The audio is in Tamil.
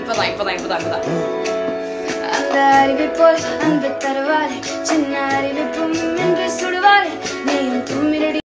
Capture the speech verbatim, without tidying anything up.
இப்பதான் இப்பதான் இப்பதான் இப்பதான் அந்த அறிவை போல் அன்பு தருவாரே சின்ன அறிவிப்பும்